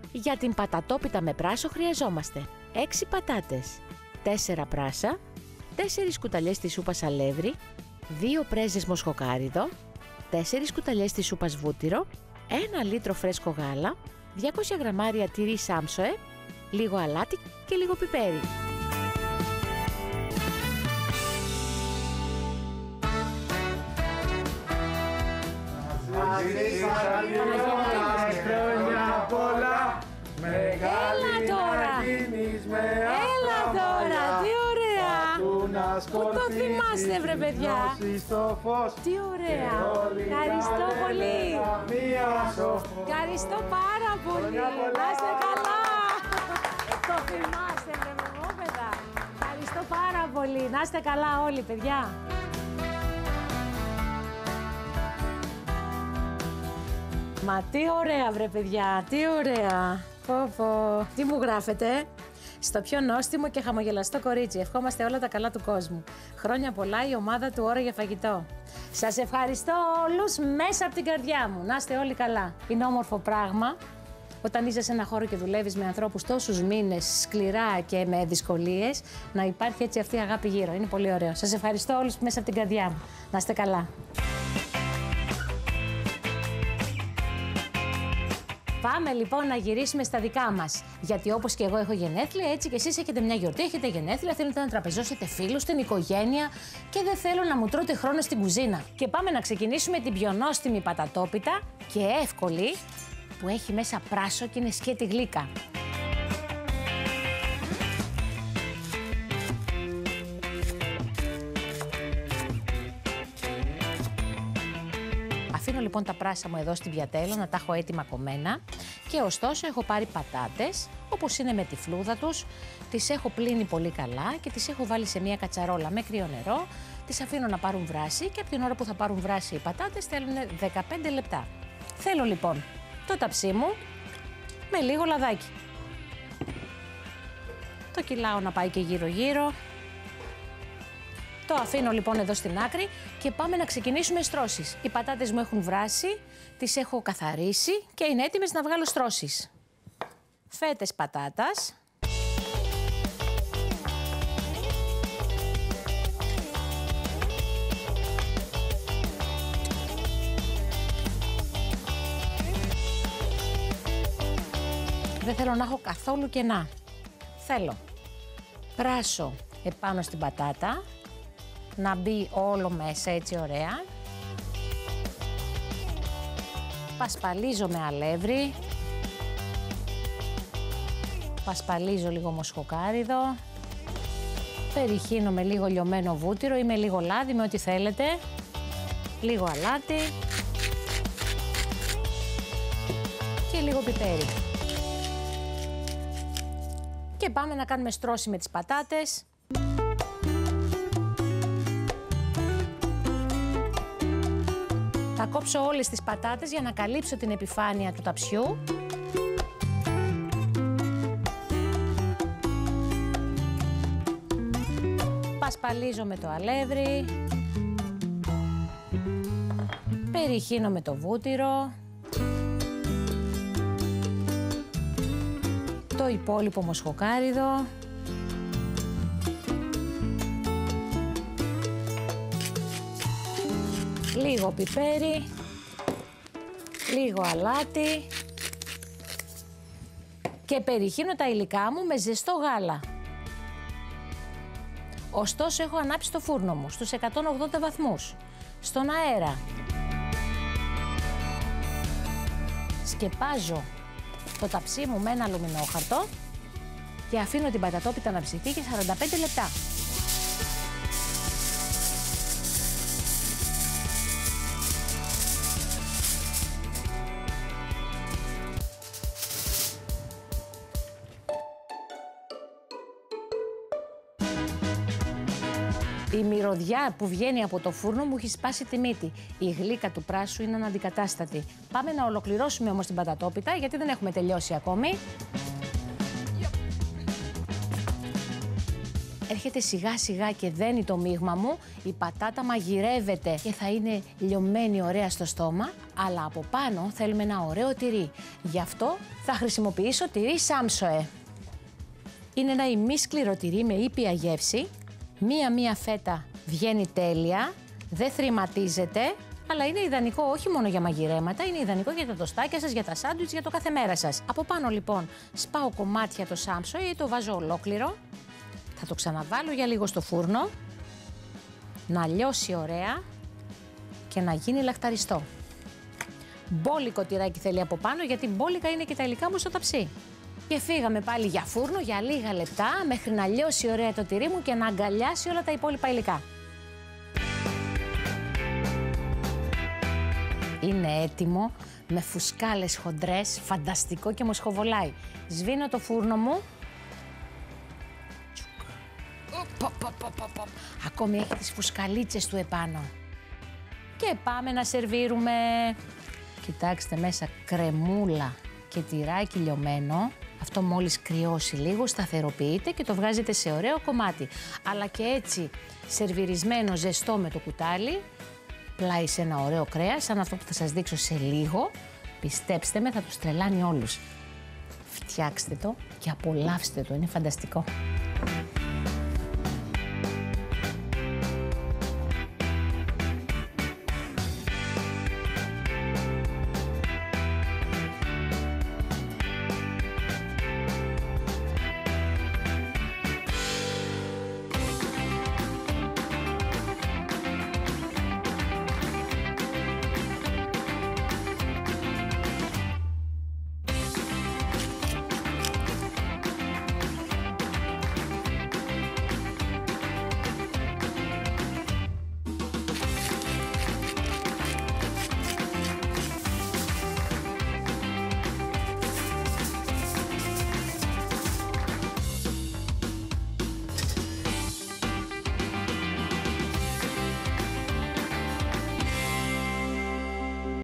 Για την πατατόπιτα με πράσο χρειαζόμαστε 6 πατάτες, 4 πράσα, 4 κουταλιές της σούπας αλεύρι, 2 πρέζες μοσχοκάριδο, 4 κουταλιές της σούπας βούτυρο, 1 λίτρο φρέσκο γάλα, 200 γραμμάρια τυρί σάμσοε, λίγο αλάτι και λίγο πιπέρι. Έλα τώρα, τι ωραία! Πού το θυμάστε βρε παιδιά! Τι ωραία! Ευχαριστώ πολύ! Ευχαριστώ πάρα πολύ! Να είστε καλά! Το θυμάστε βρε παιδιά! Ευχαριστώ πάρα πολύ! Να είστε καλά όλοι παιδιά! Μα τι ωραία βρε παιδιά, τι ωραία. Τι μου γράφετε? Στο πιο νόστιμο και χαμογελαστό κορίτσι. Ευχόμαστε όλα τα καλά του κόσμου. Χρόνια πολλά η ομάδα του Ώρα για Φαγητό. Σας ευχαριστώ όλους μέσα από την καρδιά μου. Να είστε όλοι καλά. Είναι όμορφο πράγμα όταν είσαι σε ένα χώρο και δουλεύεις με ανθρώπους τόσους μήνες σκληρά και με δυσκολίες, να υπάρχει έτσι αυτή η αγάπη γύρω. Είναι πολύ ωραίο. Σας ευχαριστώ όλους μέσα από την καρδιά μου. Να είστε καλά. Πάμε λοιπόν να γυρίσουμε στα δικά μας. Γιατί όπως και εγώ έχω γενέθλια, έτσι και εσείς έχετε μια γιορτή, έχετε γενέθλια, θέλετε να τραπεζώσετε φίλους, την οικογένεια και δεν θέλω να μου τρώτε χρόνο στην κουζίνα. Και πάμε να ξεκινήσουμε την πιο νόστιμη πατατόπιτα και εύκολη, που έχει μέσα πράσο και είναι σκέτη γλύκα. Αφήνω λοιπόν τα πράσα μου εδώ στην πιατέλο να τα έχω έτοιμα κομμένα και ωστόσο έχω πάρει πατάτες όπως είναι με τη φλούδα τους, τις έχω πλύνει πολύ καλά και τις έχω βάλει σε μια κατσαρόλα με κρύο νερό, τις αφήνω να πάρουν βράση και από την ώρα που θα πάρουν βράση οι πατάτες θέλουν 15 λεπτά. Θέλω λοιπόν το ταψί μου με λίγο λαδάκι. Το κυλάω να πάει και γύρω-γύρω. Το αφήνω λοιπόν εδώ στην άκρη και πάμε να ξεκινήσουμε στρώσεις. Οι πατάτες μου έχουν βράσει, τις έχω καθαρίσει και είναι έτοιμες να βγάλω στρώσεις. Φέτες πατάτας. Δεν θέλω να έχω καθόλου κενά. Θέλω πράσο επάνω στην πατάτα, να μπει όλο μέσα έτσι ωραία. Πασπαλίζω με αλεύρι. Πασπαλίζω λίγο μοσχοκάριδο. Περιχύνω με λίγο λιωμένο βούτυρο ή με λίγο λάδι, με ό,τι θέλετε. Λίγο αλάτι. Και λίγο πιπέρι. Και πάμε να κάνουμε στρώση με τις πατάτες. Θα κόψω όλες τις πατάτες για να καλύψω την επιφάνεια του ταψιού. Πασπαλίζω με το αλεύρι. Περιχύνω με το βούτυρο. Το υπόλοιπο μοσχοκάριδο. Λίγο πιπέρι, λίγο αλάτι και περιχύνω τα υλικά μου με ζεστό γάλα. Ωστόσο έχω ανάψει το φούρνο μου στους 180 βαθμούς, στον αέρα. Σκεπάζω το ταψί μου με ένα αλουμινόχαρτο και αφήνω την πατατόπιτα να ψηθεί για 45 λεπτά. Η μυρωδιά που βγαίνει από το φούρνο μου έχει σπάσει τη μύτη. Η γλύκα του πράσου είναι αναντικατάστατη. Πάμε να ολοκληρώσουμε όμως την πατατόπιτα, γιατί δεν έχουμε τελειώσει ακόμη. έρχεται σιγά σιγά και δένει το μείγμα μου, η πατάτα μαγειρεύεται και θα είναι λιωμένη ωραία στο στόμα, αλλά από πάνω θέλουμε ένα ωραίο τυρί. Γι' αυτό θα χρησιμοποιήσω τυρί Σάμσοε. Είναι ένα ημίσκληρο τυρί με ήπια γεύση, μία φέτα βγαίνει τέλεια, δεν θρηματίζεται, αλλά είναι ιδανικό όχι μόνο για μαγειρέματα, είναι ιδανικό για τα τοστάκια σας, για τα σάντουιτς, για το κάθε μέρα σας. Από πάνω λοιπόν σπάω κομμάτια το Σάμσοε ή το βάζω ολόκληρο. Θα το ξαναβάλω για λίγο στο φούρνο, να λιώσει ωραία και να γίνει λαχταριστό. Μπόλικο τυράκι θέλει από πάνω, γιατί μπόλικα είναι και τα υλικά μου στο ταψί. Και φύγαμε πάλι για φούρνο για λίγα λεπτά, μέχρι να λιώσει ωραία το τυρί μου και να αγκαλιάσει όλα τα υπόλοιπα υλικά. Είναι έτοιμο, με φουσκάλες χοντρές, φανταστικό και μοσχοβολάει. Σβήνω το φούρνο μου. Ακόμη έχει τις φουσκαλίτσες του επάνω. Και πάμε να σερβίρουμε. Κοιτάξτε μέσα, κρεμούλα και τυράκι λιωμένο. Αυτό μόλις κρυώσει λίγο σταθεροποιείται και το βγάζετε σε ωραίο κομμάτι. Αλλά και έτσι σερβιρισμένο ζεστό με το κουτάλι, πλάι σε ένα ωραίο κρέας, σαν αυτό που θα σας δείξω σε λίγο. Πιστέψτε με, θα τους τρελάνει όλους. Φτιάξτε το και απολαύστε το, είναι φανταστικό.